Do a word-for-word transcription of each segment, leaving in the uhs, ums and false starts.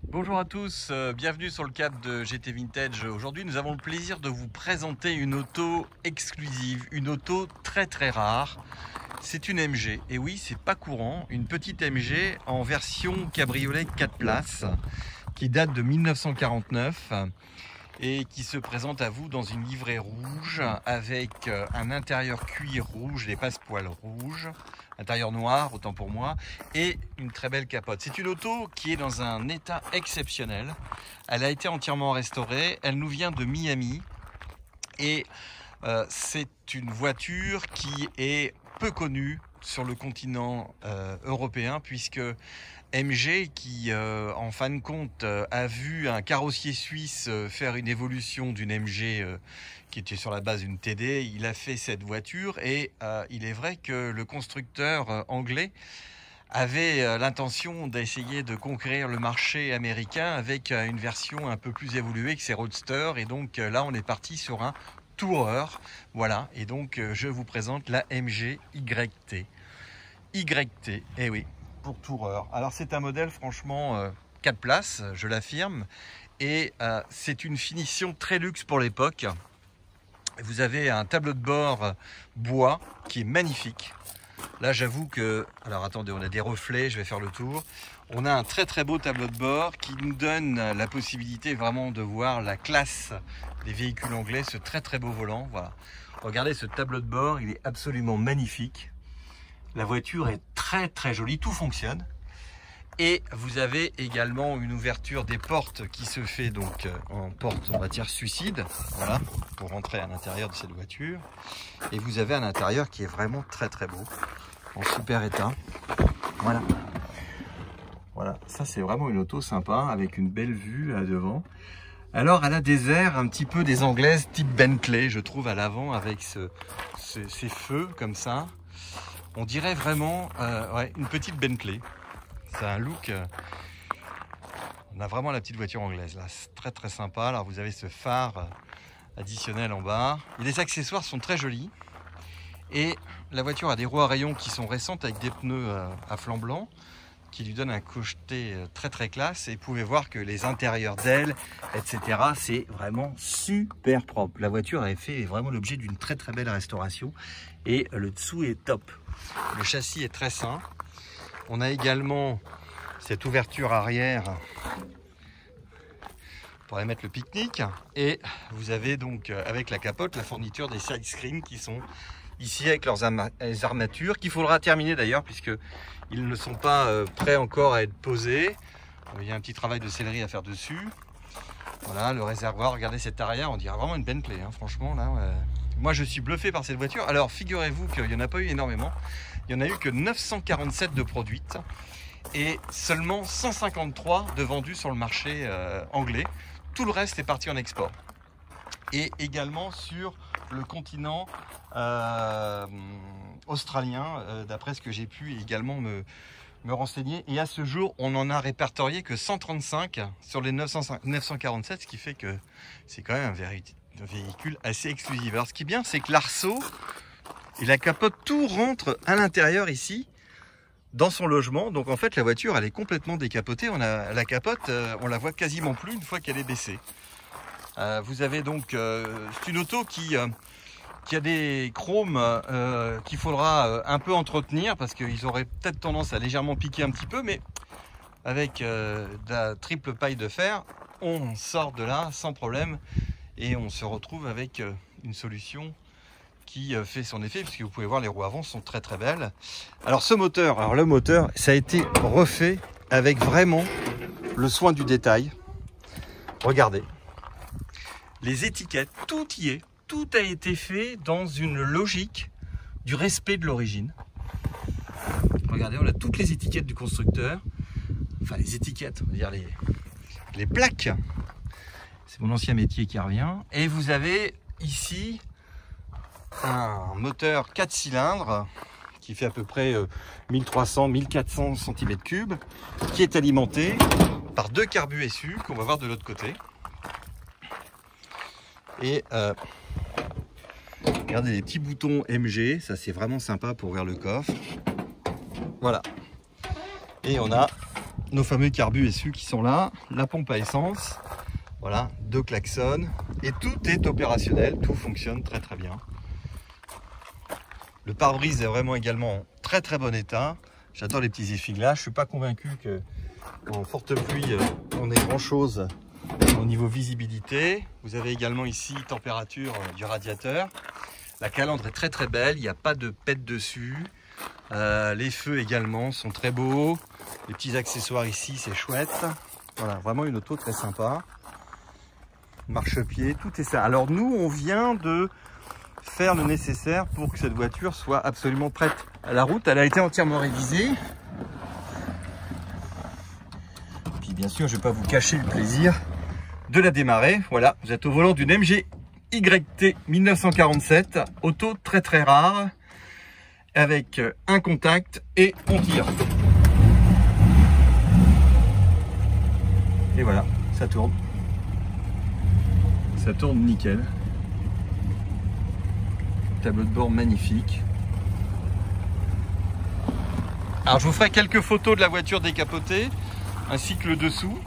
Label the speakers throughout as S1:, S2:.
S1: Bonjour à tous, euh, bienvenue sur le cadre de G T Vintage. Aujourd'hui, nous avons le plaisir de vous présenter une auto exclusive, une auto très très rare. C'est une M G, et oui, c'est pas courant, une petite M G en version cabriolet quatre places qui date de mille neuf cent quarante-neuf et qui se présente à vous dans une livrée rouge avec un intérieur cuir rouge, les passepoils rouges, intérieur noir autant pour moi, et une très belle capote. C'est une auto qui est dans un état exceptionnel. Elle a été entièrement restaurée, elle nous vient de Miami et euh, c'est une voiture qui est peu connue sur le continent euh, européen, puisque M G, qui euh, en fin de compte euh, a vu un carrossier suisse euh, faire une évolution d'une M G euh, qui était sur la base d'une T D, il a fait cette voiture et euh, il est vrai que le constructeur euh, anglais avait euh, l'intention d'essayer de conquérir le marché américain avec euh, une version un peu plus évoluée que ses Roadster, et donc euh, là on est parti sur un Tourer, voilà, et donc euh, je vous présente la M G Y T. Y T, eh oui, pour Tourer. Alors c'est un modèle franchement euh, quatre places, je l'affirme, et euh, c'est une finition très luxe pour l'époque. Vous avez un tableau de bord bois qui est magnifique. Là j'avoue que, alors attendez, on a des reflets, je vais faire le tour. On a un très très beau tableau de bord qui nous donne la possibilité vraiment de voir la classe des véhicules anglais, ce très très beau volant. Voilà. Regardez ce tableau de bord, il est absolument magnifique. La voiture est très très jolie, tout fonctionne. Et vous avez également une ouverture des portes qui se fait donc en porte, on va dire, suicide, voilà, pour rentrer à l'intérieur de cette voiture. Et vous avez un intérieur qui est vraiment très très beau, en super état. Voilà. Voilà, ça c'est vraiment une auto sympa, avec une belle vue à devant. Alors elle a des airs un petit peu des anglaises type Bentley, je trouve, à l'avant, avec ce, ce, ces feux comme ça. On dirait vraiment euh, ouais, une petite Bentley. C'est un look. Euh, on a vraiment la petite voiture anglaise là. C'est très très sympa. Alors vous avez ce phare additionnel en bas. Et les accessoires sont très jolis. Et la voiture a des roues à rayons qui sont récentes avec des pneus euh, à flanc blanc, qui lui donnent un côté très très classe. Et vous pouvez voir que les intérieurs d'ailes, et cetera, c'est vraiment super propre. La voiture a fait vraiment l'objet d'une très très belle restauration. Et le dessous est top. Le châssis est très sain. On a également cette ouverture arrière pour aller mettre le pique-nique. Et vous avez donc avec la capote la fourniture des side screens qui sont ici avec leurs armatures, qu'il faudra terminer d'ailleurs puisque ils ne sont pas prêts encore à être posés. Il y a un petit travail de sellerie à faire dessus. Voilà le réservoir, regardez cette arrière, on dirait vraiment une Bentley, hein, franchement là. Euh... Moi je suis bluffé par cette voiture. Alors figurez-vous qu'il n'y en a pas eu énormément. Il n'y en a eu que neuf cent quarante-sept de produites et seulement cent cinquante-trois de vendus sur le marché euh, anglais. Tout le reste est parti en export. Et également sur le continent euh, australien, euh, d'après ce que j'ai pu également me, me renseigner. Et à ce jour, on n'en a répertorié que cent trente-cinq sur les neuf cent quarante-sept, ce qui fait que c'est quand même un véritable un véhicule assez exclusif. Alors ce qui est bien, c'est que l'arceau et la capote, tout rentre à l'intérieur ici, dans son logement. Donc en fait, la voiture, elle est complètement décapotée. On a la capote, euh, on la voit quasiment plus une fois qu'elle est baissée. Euh, vous avez donc, euh, c'est une auto qui, euh, qui a des chromes euh, qu'il faudra euh, un peu entretenir parce qu'ils auraient peut-être tendance à légèrement piquer un petit peu, mais avec euh, de la triple paille de fer, on sort de là sans problème. Et on se retrouve avec une solution qui fait son effet, puisque vous pouvez voir les roues avant sont très très belles. Alors ce moteur, alors le moteur, ça a été refait avec vraiment le soin du détail. Regardez, les étiquettes, tout y est, tout a été fait dans une logique du respect de l'origine. Regardez, on a toutes les étiquettes du constructeur, enfin les étiquettes, on va dire les, les plaques. C'est mon ancien métier qui revient. Et vous avez ici un moteur quatre cylindres qui fait à peu près mille trois cents à mille quatre cents centimètres cubes, qui est alimenté par deux carbus S U qu'on va voir de l'autre côté. Et euh, regardez les petits boutons M G, ça c'est vraiment sympa pour ouvrir le coffre. Voilà. Et on a nos fameux carbu S U qui sont là, la pompe à essence, voilà, deux klaxons, et tout est opérationnel, tout fonctionne très très bien. Le pare-brise est vraiment également en très très bon état. J'adore les petits essuie-glaces. Je suis pas convaincu que en forte pluie on ait grand chose au niveau visibilité. Vous avez également ici température du radiateur. La calandre est très très belle, il n'y a pas de pète dessus. Euh, les feux également sont très beaux. Les petits accessoires ici, c'est chouette. Voilà, vraiment une auto très sympa. Marchepied, tout est ça. Alors nous, on vient de faire le nécessaire pour que cette voiture soit absolument prête à la route. Elle a été entièrement révisée. Puis bien sûr, je ne vais pas vous cacher le plaisir de la démarrer. Voilà, vous êtes au volant d'une M G Y T mille neuf cent quarante-sept, auto très très rare, avec un contact et on tire. Et voilà, ça tourne. Ça tourne nickel. Tableau de bord magnifique. Alors je vous ferai quelques photos de la voiture décapotée, ainsi que le dessous.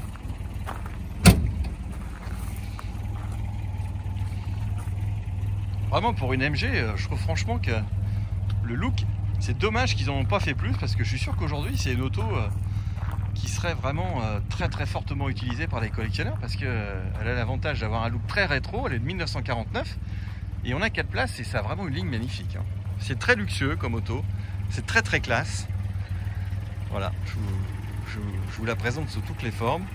S1: Vraiment pour une M G, je trouve franchement que le look, c'est dommage qu'ils n'en ont pas fait plus, parce que je suis sûr qu'aujourd'hui c'est une auto qui serait vraiment très très fortement utilisée par les collectionneurs, parce qu'elle a l'avantage d'avoir un look très rétro. Elle est de mille neuf cent quarante-neuf. Et on a quatre places et ça a vraiment une ligne magnifique. C'est très luxueux comme auto, c'est très très classe. Voilà, je vous, je, je vous la présente sous toutes les formes.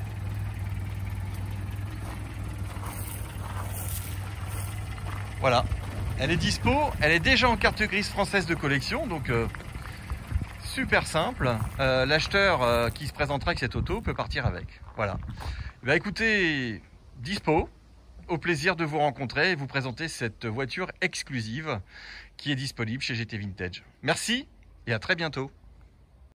S1: Voilà, elle est dispo, elle est déjà en carte grise française de collection, donc euh, super simple. Euh, L'acheteur euh, qui se présentera avec cette auto peut partir avec. Voilà. Bah écoutez, dispo. Au plaisir de vous rencontrer et vous présenter cette voiture exclusive qui est disponible chez G T Vintage. Merci et à très bientôt.